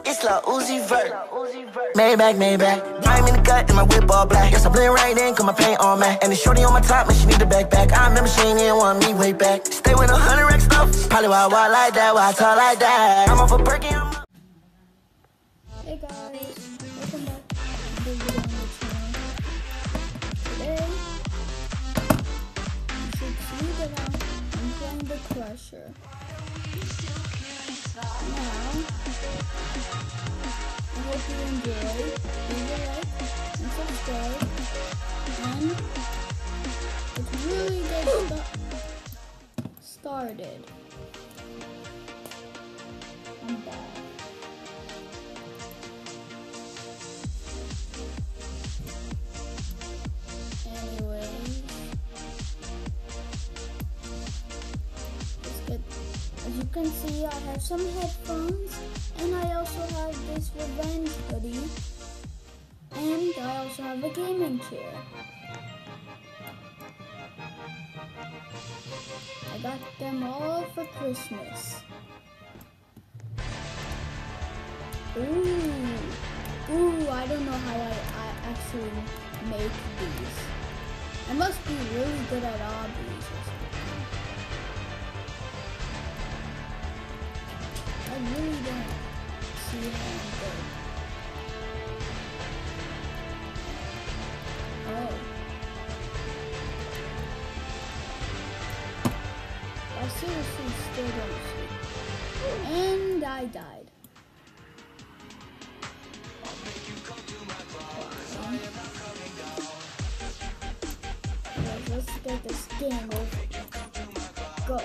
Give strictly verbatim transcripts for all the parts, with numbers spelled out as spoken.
It's Lil Uzi Vert. Maybach, Maybach. I'm in the gut and my whip all black. Yes, I blend right in, cause my paint all matte. And the shorty on my top, man, she need the backpack. I remember she ain't even want me way back. Stay with a hundred rack stuff. Probably why I walk like that, why I talk like that. I'm off a perky, I'm up. Hey guys, welcome back to the video on the channel. Today, you should see that I'm playing the Crusher. Now, I hope you enjoy. Leave a like and subscribe. And it's really good st started. I'm back. Anyways, let's get. As you can see, I have some headphones, and I also have this Revenge hoodie, and I also have a gaming chair. I got them all for Christmas. Ooh, ooh, I don't know how I, I actually make these. I must be really good at hobbies or something. I really don't see how I'm good. Oh. I seriously still don't see. And I died. Okay. Let's get this game over. Go.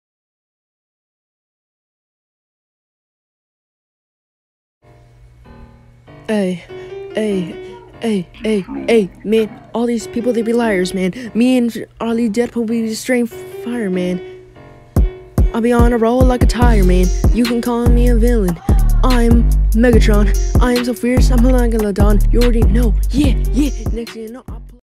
Hey, hey, hey, hey, hey, man, all these people, they be liars, man. Me and Ollie Deadpool be straight fire, man. I'll be on a roll like a tire, man. You can call me a villain. I'm Megatron. I am so fierce, I'm a Megalodon. You already know, yeah, yeah. Next thing you know, I'll